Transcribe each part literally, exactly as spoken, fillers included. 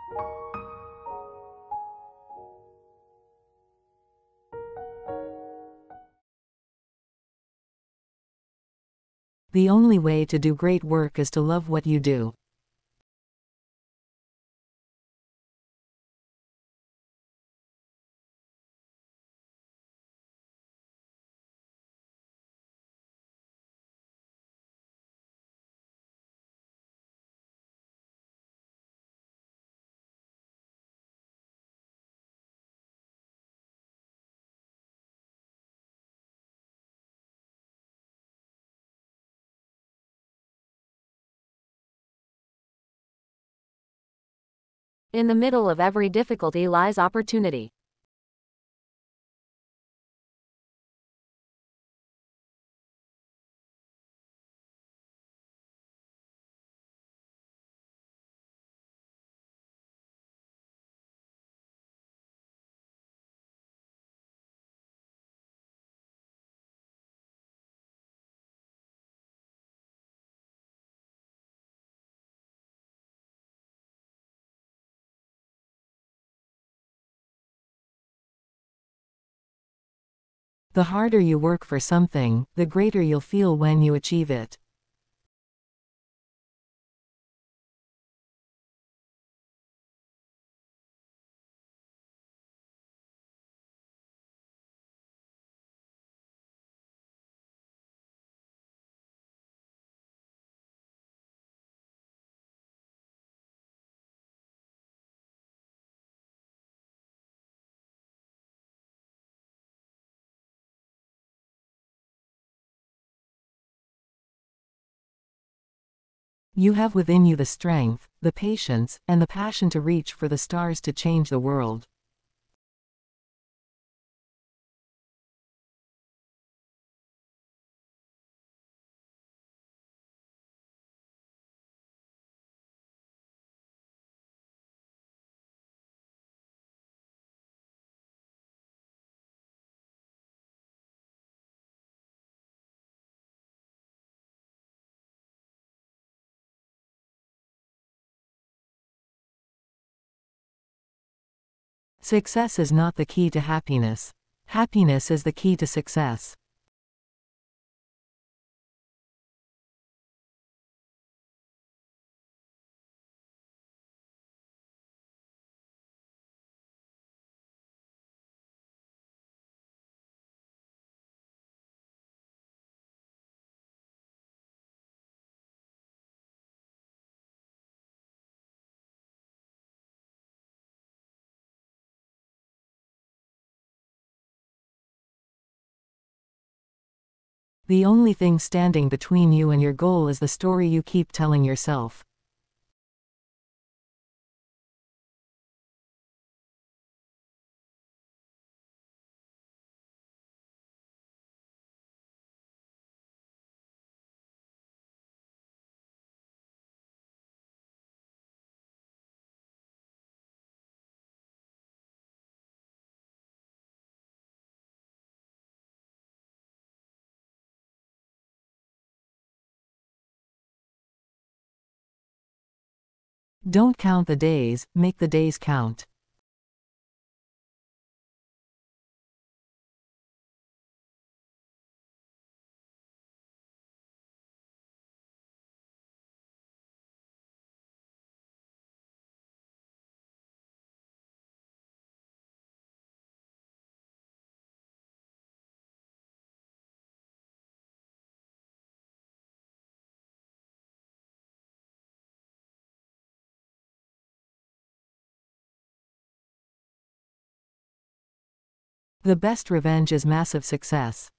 The only way to do great work is to love what you do. In the middle of every difficulty lies opportunity. The harder you work for something, the greater you'll feel when you achieve it. You have within you the strength, the patience, and the passion to reach for the stars to change the world. Success is not the key to happiness. Happiness is the key to success. The only thing standing between you and your goal is the story you keep telling yourself. Don't count the days, make the days count. The best revenge is massive success.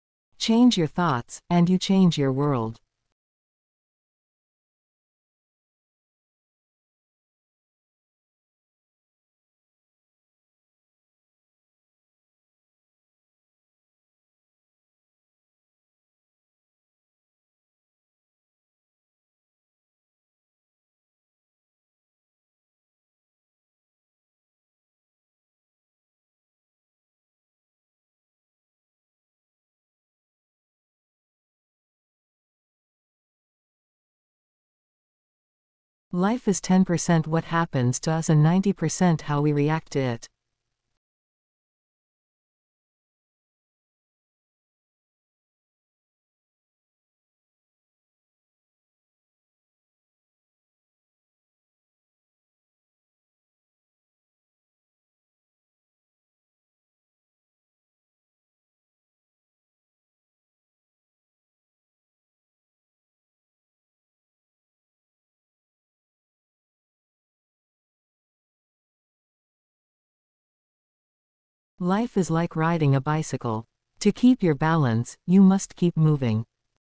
Change your thoughts, and you change your world. Life is ten percent what happens to us and ninety percent how we react to it. Life is like riding a bicycle. To keep your balance, you must keep moving.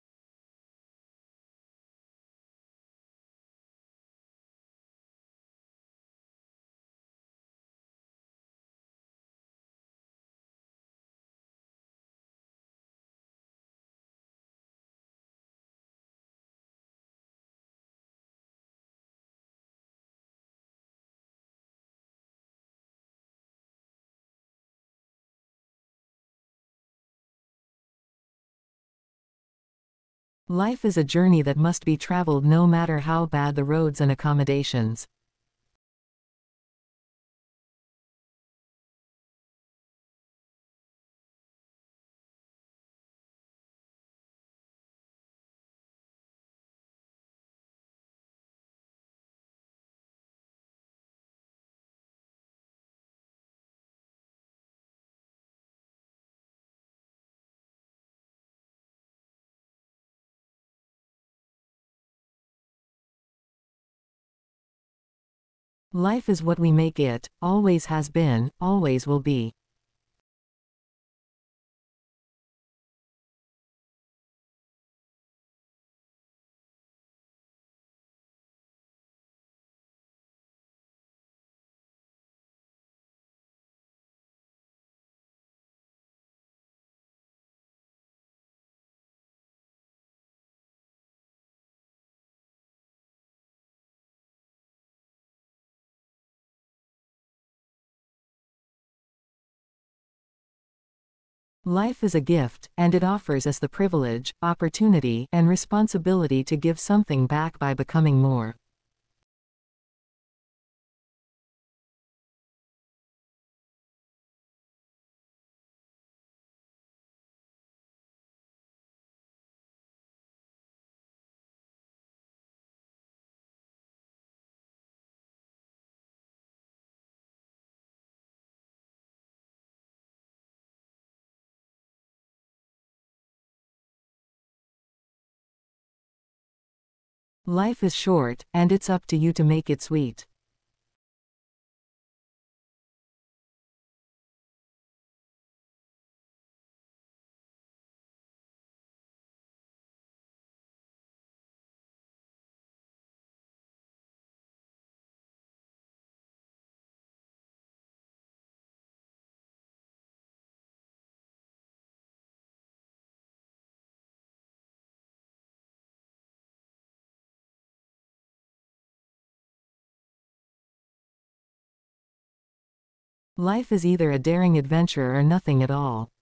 Life is a journey that must be traveled no matter how bad the roads and accommodations. Life is what we make it, always has been, always will be. Life is a gift, and it offers us the privilege, opportunity, and responsibility to give something back by becoming more. Life is short, and it's up to you to make it sweet. Life is either a daring adventure or nothing at all.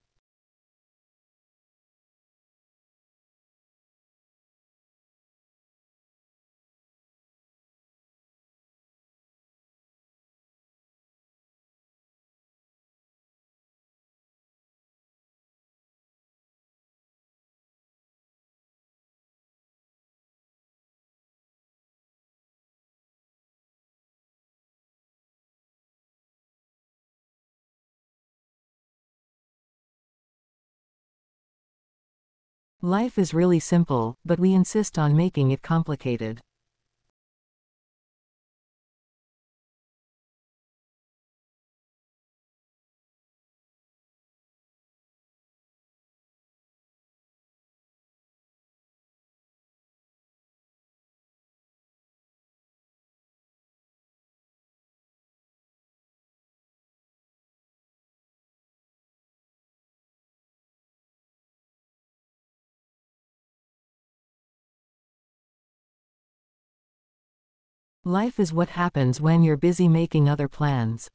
Life is really simple, but we insist on making it complicated. Life is what happens when you're busy making other plans.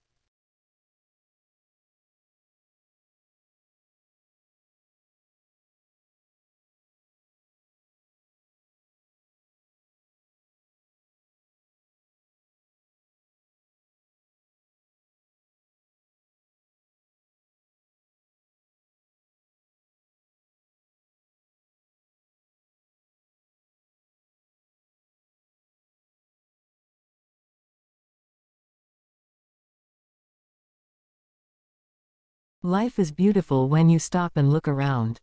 Life is beautiful when you stop and look around.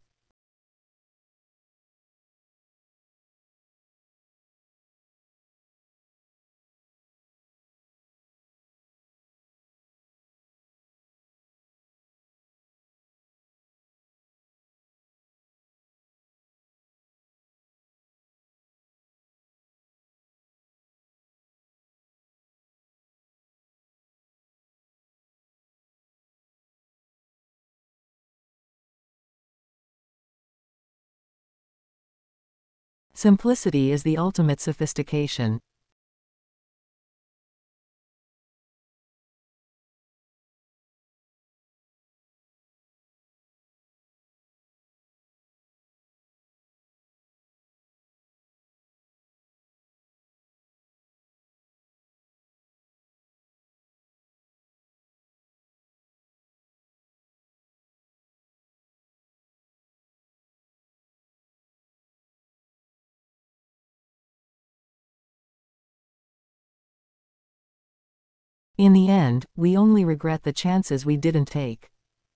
Simplicity is the ultimate sophistication. In the end, we only regret the chances we didn't take.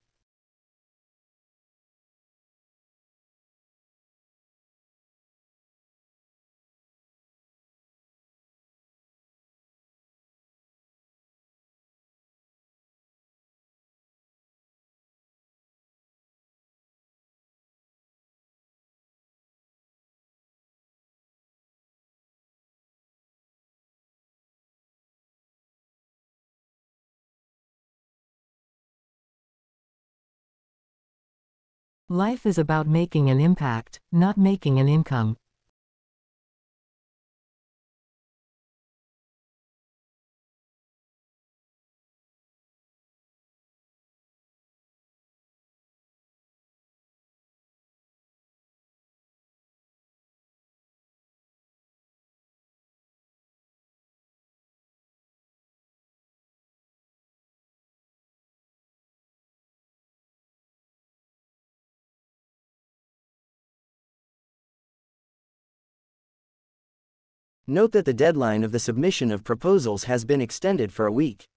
Life is about making an impact, not making an income. Note that the deadline of the submission of proposals has been extended for a week.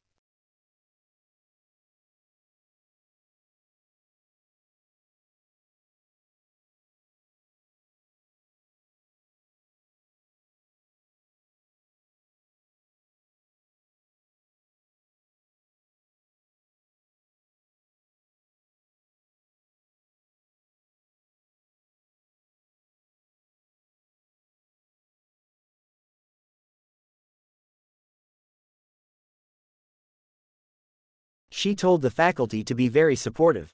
She told the faculty to be very supportive.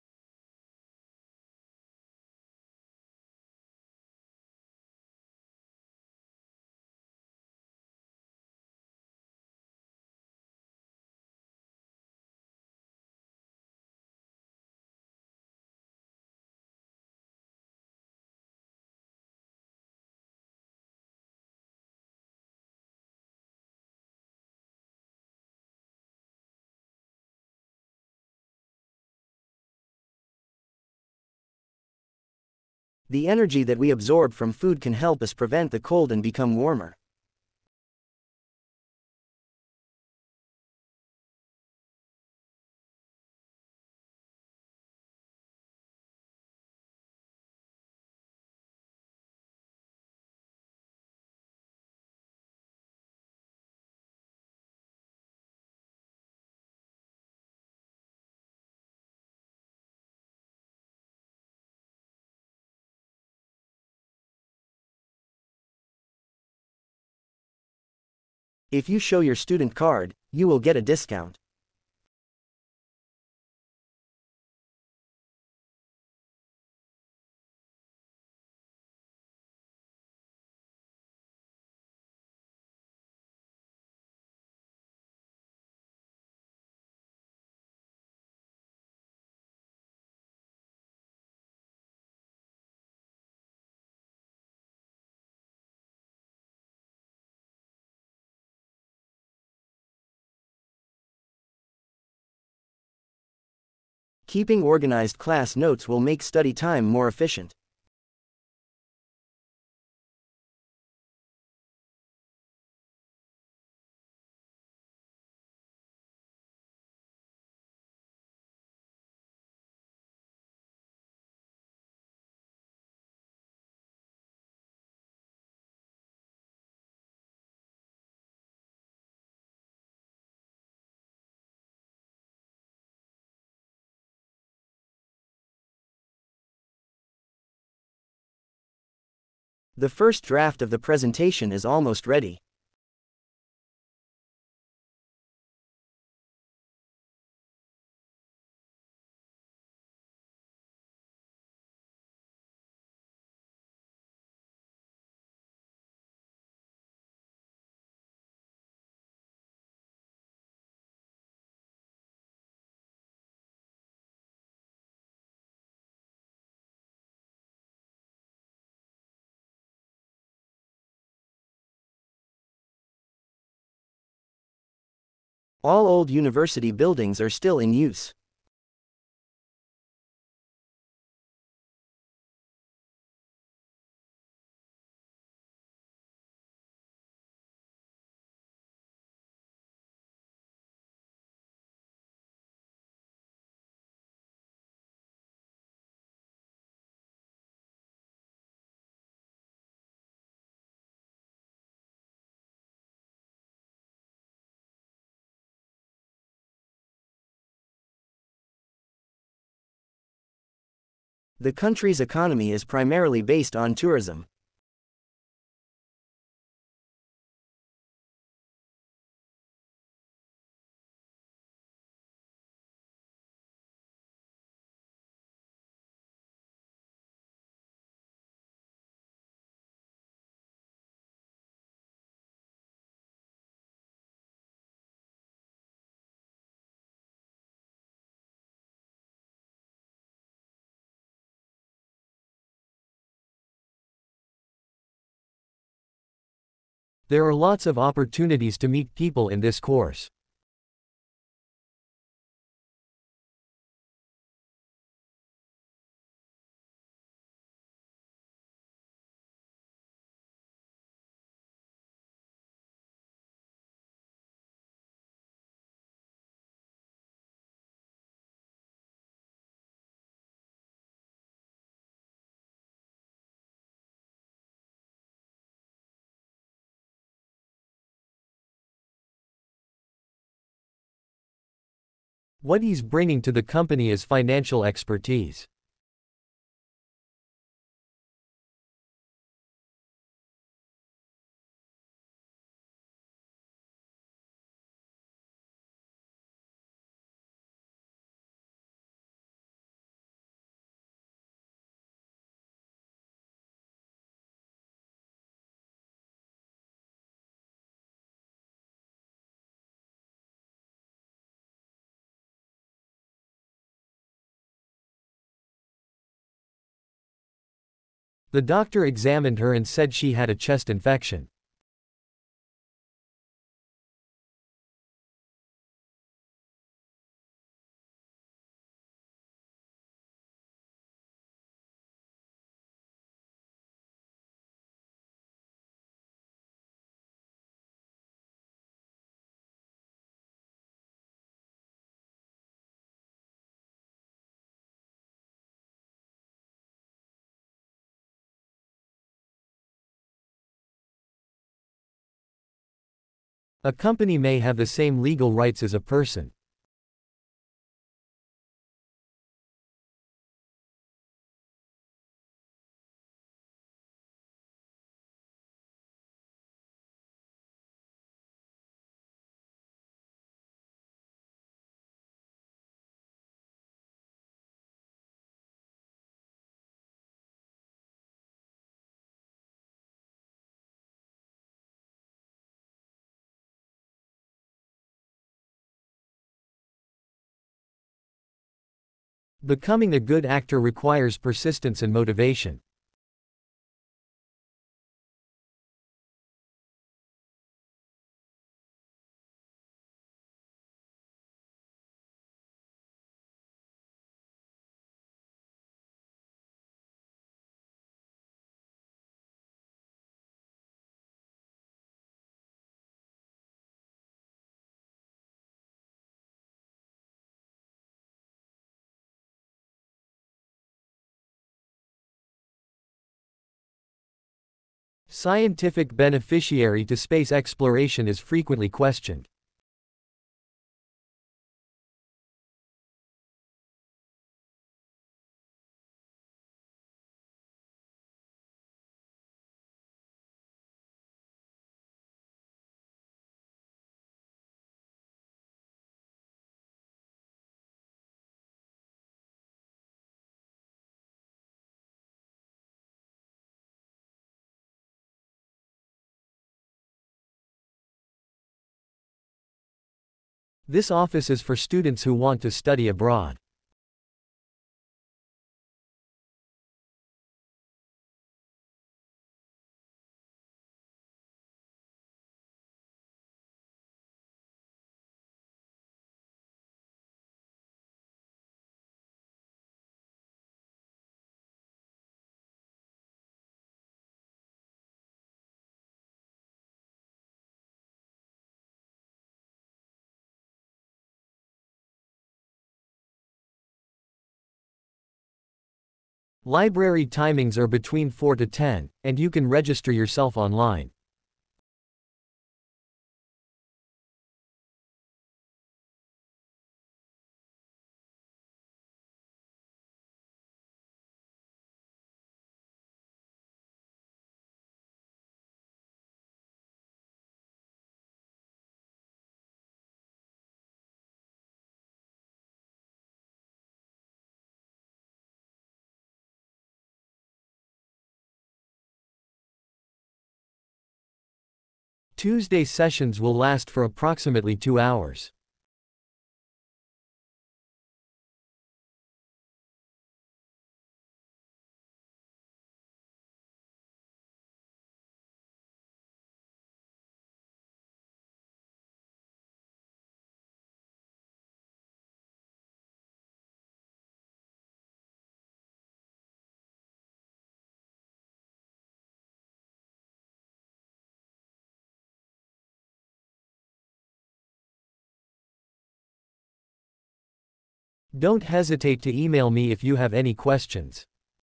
The energy that we absorb from food can help us prevent the cold and become warmer. If you show your student card, you will get a discount. Keeping organized class notes will make study time more efficient. The first draft of the presentation is almost ready. All old university buildings are still in use. The country's economy is primarily based on tourism. There are lots of opportunities to meet people in this course. What he's bringing to the company is financial expertise. The doctor examined her and said she had a chest infection. A company may have the same legal rights as a person. Becoming a good actor requires persistence and motivation. Scientific beneficiary to space exploration is frequently questioned. This office is for students who want to study abroad. Library timings are between four to ten, and you can register yourself online. Tuesday sessions will last for approximately two hours. Don't hesitate to email me if you have any questions.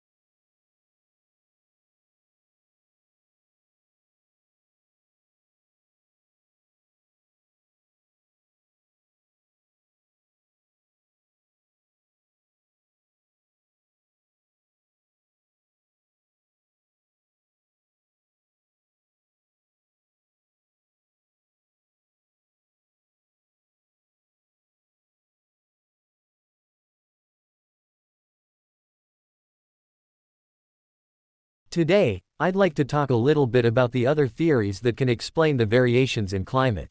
Today, I'd like to talk a little bit about the other theories that can explain the variations in climate.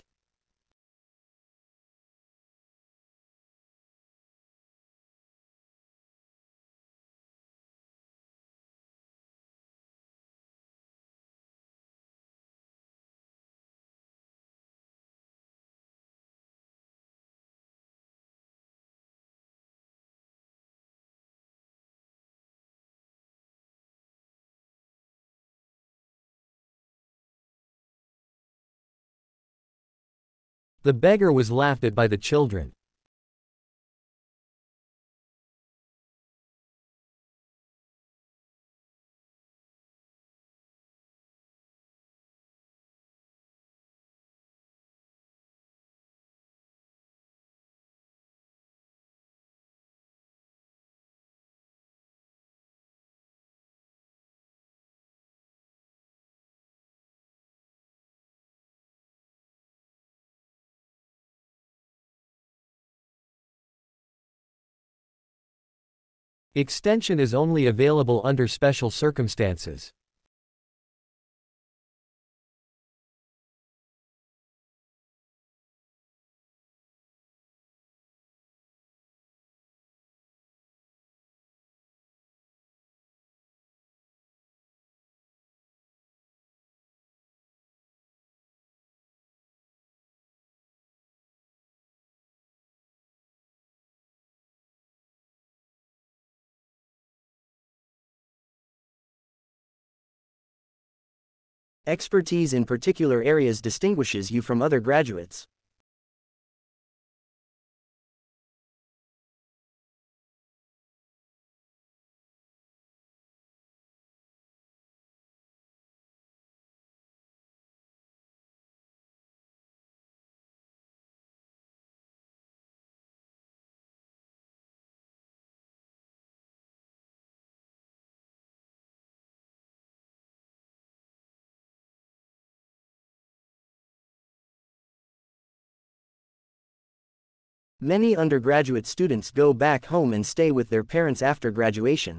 The beggar was laughed at by the children. Extension is only available under special circumstances. Expertise in particular areas distinguishes you from other graduates. Many undergraduate students go back home and stay with their parents after graduation.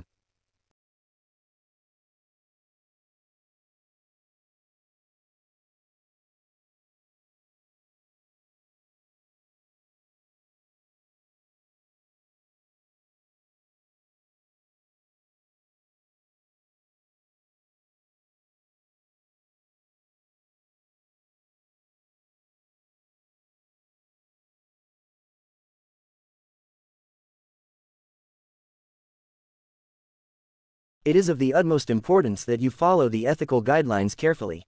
It is of the utmost importance that you follow the ethical guidelines carefully.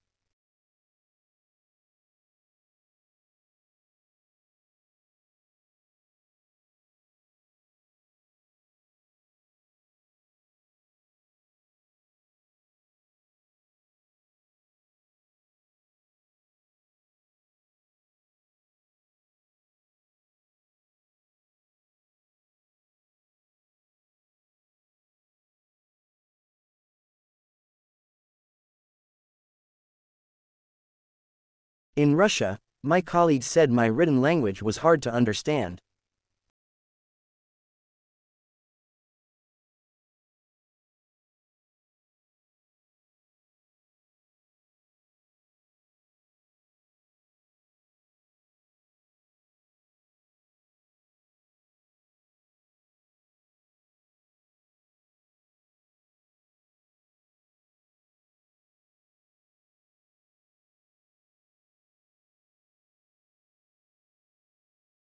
In Russia, my colleagues said my written language was hard to understand.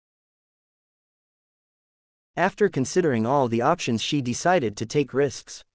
After considering all the options, she decided to take risks.